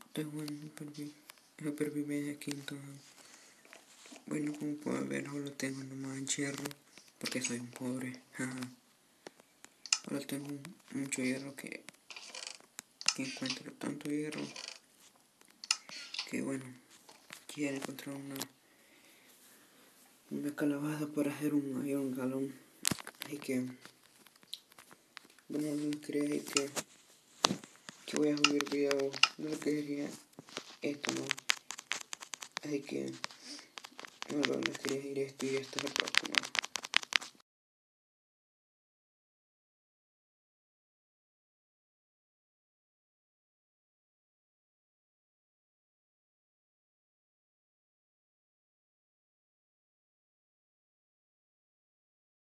Tengo una supervivencia aquí en todo. Bueno, como pueden ver, solo tengo nomás hierro, porque soy un pobre. Ahora tengo mucho hierro que encuentro tanto hierro que bueno, quiero encontrar una calabaza para hacer un galón. Así que bueno, no quería decir que voy a subir video de lo que sería esto, ¿no? Así que bueno, les quería decir esto y hasta la próxima.